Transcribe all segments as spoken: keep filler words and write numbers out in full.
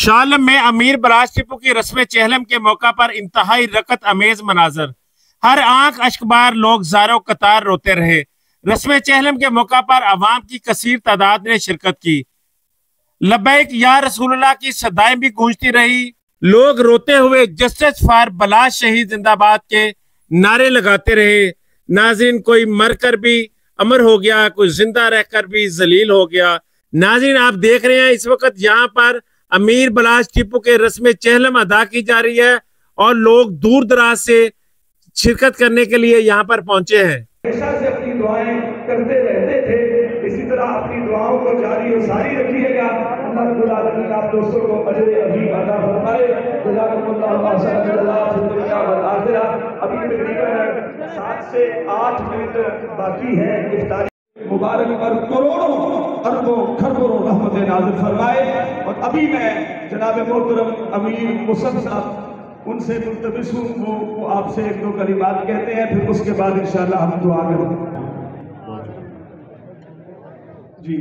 شالم میں امیر بلاج ٹیپو کی رسم چہلم کے موقع پر انتہائی رکت امیز مناظر، ہر آنکھ اشکبار لوگ زارو قطار روتے رہے۔ رسم چہلم کے موقع پر عوام کی کثیر تعداد نے شرکت کی۔ لبیک یا رسول اللہ کی صدائیں بھی گونجتی رہی، لوگ روتے ہوئے جسٹس فار بلاج شہید زندہ باد کے نعرے لگاتے رہے۔ ناظرین، کوئی مر کر بھی امر ہو گیا، کوئی زندہ رہ کر بھی ذلیل ہو گیا۔ ناظرین، آپ دیکھ رہے ہیں اس وقت یہاں پر امیر بلاج ٹیپو کے رسم چہلم ادا کی جا رہی ہے اور لوگ دور دراز سے شرکت کرنے کے لیے یہاں پر پہنچے ہیں۔ ہمیشہ سے اپنی دعائیں کرتے رہتے تھے، اسی طرح اپنی دعاؤں کو جاری و ساری رکھیے گا۔ اللہ رب العالمین آپ دوستوں کو اجر عظیم عطا فرمائے۔ جزاکم اللہ خیر جزا فی الدنیا والآخرہ۔ ابھی تقریباً سات سے آٹھ منٹ باقی ہیں افطاری مبارک پر کروڑوں اربوں کھربوں رحمت نازل فرمائے۔ اور ابھی میں جناب محترم امیر مصعب صاحب ان سے ملتمس ہوں، وہ, وہ آپ سے ایک دو کلمات کہتے ہیں، پھر اس کے بعد انشاءاللہ ہم دعا کریں گے۔ جی،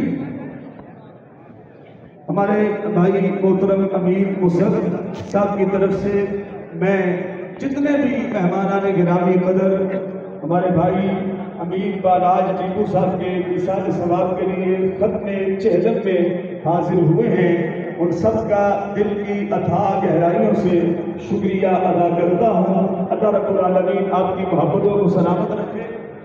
ہمارے بھائی محترم امیر مصعب صاحب کی طرف سے میں جتنے بھی مہمانان گرامی قدر ہمارے بھائی امیر بلاج ٹیپو صاحب کے ایصال ثواب کے لیے ختم چہلم میں حاضر ہوئے ہیں، ان سب کا دل کی اتھاہ گہرائیوں سے شکریہ ادا کرتا ہوں۔ اللہ رب العالمین آپ کی محبتوں کو سلامت رکھے۔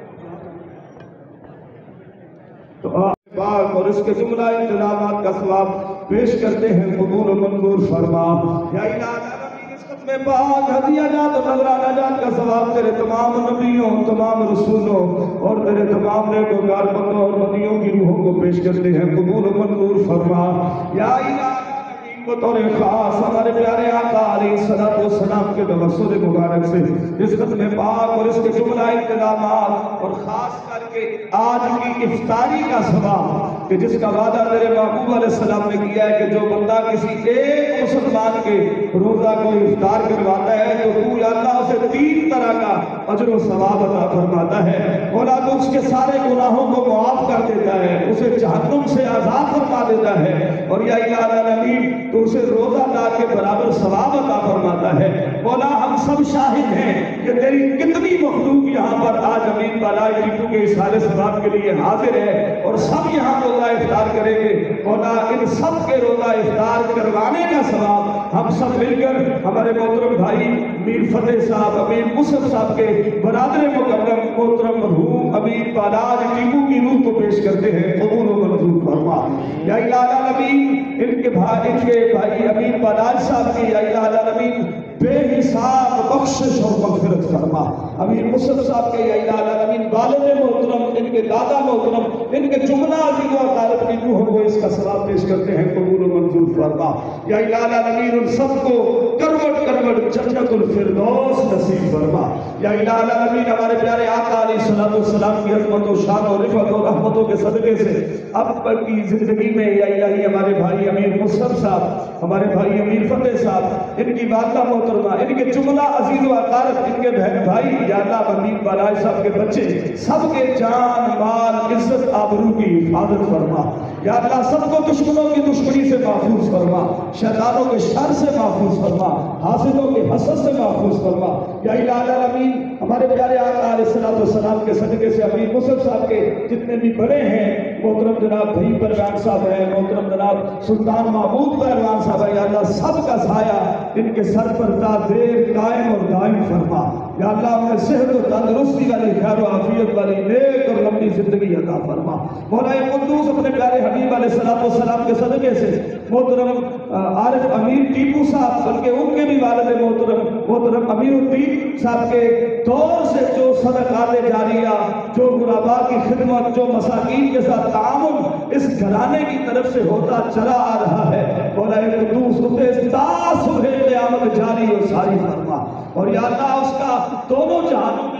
تو آپ پاک اور اس کے جملہ انتظامات کا ثواب پیش کرتے ہیں، قبول و منظور فرما۔ یا الہی میں پاک ہدیہ جات و نظرانہ جات کا ثواب تیرے تمام نبیوں، تمام رسولوں اور تیرے تمام نیکوکار بندوں اور مدیوں کی روحوں کو پیش کرتے ہیں، قبول و منظور فرما۔ یا الہی بطور خاص ہمارے پیارے آقا علیہ الصلوۃ والسلام کے توسل مبارک سے اس ختم پاک اور اس کے جملہ انتظامات اور خاص کر کے آج کی افطاری کا ثواب کہ جس کا وعدہ میرے محبوب علیہ السلام نے کیا ہے کہ جو بندہ کسی ایک مسلمان کے روزہ کو افطار کرواتا ہے تو تو یا اللہ اسے تین طرح کا اجر و ثواب عطا فرماتا ہے۔ مولا تو اس کے سارے گناہوں کو معاف کر دیتا ہے، اسے جہنم سے آزاد فرما دیتا ہے، اور یا الہی العالمین تو اسے روزہ دار کے برابر ثواب عطا فرماتا ہے۔ مولا ہم سب شاہد ہیں کہ تیری کتنی مخلوق یہاں پر آج امیر بلاج ٹیپو کے ایصال ثواب کے لیے حاضر ہے اور سب یہاں روزہ افطار کریں گے۔ مولا ان سب کے روزہ افطار کروانے کا ثواب ہم سب مل کر ہمارے محترم بھائی امیر فتح صاحب، امیر مصعب صاحب کے برادر مکرم محترم مرحوم امیر بلاج ٹیپو کی روح کو پیش کرتے ہیں، قبول و منظور فرما۔ یا الہی العالمین ان کے بھائی ان کے بھائی امیر بلاج صاحب کی یا الہی العالمین بے حساب بخشش اور مغفرت فرما۔ امیر مصعب صاحب کے یا الہی العالمین والد محترم، ان کے دادا محترم، ان کے جملہ عزیز و اقارب کی روحوں کو اس کا ثواب پیش کرتے ہیں، قبول و منظور فرما۔ یا الہی العالمین ان سب کو کروٹ کروٹ جنت الفردوس نصیب فرما۔ یا الہی العالمین ہمارے پیارے آقا علیہ الصلوۃ والسلام کی عظمت و شان و رفعت و رحمتوں کے صدقے سے اب کی زندگی میں یا الہی ہمارے بھائی امیر مصعب صاحب، ہمارے بھائی امیر فتح صاحب، ان کی والدہ محترمہ، ان کے جملہ عزیز و اقارب، ان کے بہن بھائی، یا اللہ امیر بلاج صاحب کے بچے سب کے جان مال عزت آبرو کی حفاظت فرما۔ یا اللہ سب کو دشمنوں کی دشمنی سے محفوظ فرما، شیطانوں کے شر سے محفوظ فرما، حاسدوں کے حسد سے محفوظ فرما۔ یا الہی العالمین ہمارے پیارے آقا علیہ الصلوۃ والسلام کے صدقے سے امیر مصعب صاحب کے جتنے بھی بڑے ہیں، محترم جناب بھائی پروان صاحب ہیں، محترم جناب سلطان محمود پروان صاحب ہیں، یا اللہ سب کا سایہ ان کے سر پر تا دیر قائم اور دائم فرما۔ یا اللہ ہمیں صحت و تندرستی والی، خیر و عافیت والی، نیک اور لمبی زندگی عطا فرما۔ مولا قدوس اپنے پیارے حبیب علیہ الصلوۃ والسلام کے صدقے سے محترم عارف امیر ٹیپو صاحب، بلکہ ان کے بھی والد محترم محترم امیر الدین صاحب کے دور سے جو صدقات جاریہ، جو غرباء کی خدمت، جو مساکین کے ساتھ تعاون اس گھرانے کی طرف سے ہوتا چلا آ رہا ہے، مولا قدوس اسے تا صبح قیامت جاری و ساری فرما۔ اور یا اللہ اس کا دونوں جہانوں